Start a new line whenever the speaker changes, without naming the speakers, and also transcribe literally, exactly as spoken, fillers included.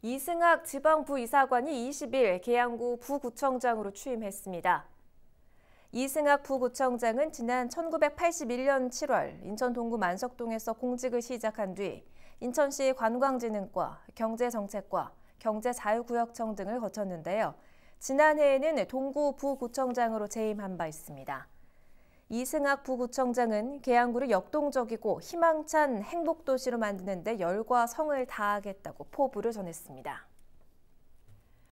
이승학 지방부이사관이 이십 일 계양구 부구청장으로 취임했습니다. 이승학 부구청장은 지난 천구백팔십일 년 칠월 인천 동구 만석동에서 공직을 시작한 뒤 인천시 관광진흥과, 경제정책과, 경제자유구역청 등을 거쳤는데요. 지난해에는 동구 부구청장으로 재임한 바 있습니다. 이승학 부구청장은 계양구를 역동적이고 희망찬 행복도시로 만드는 데 열과 성을 다하겠다고 포부를 전했습니다.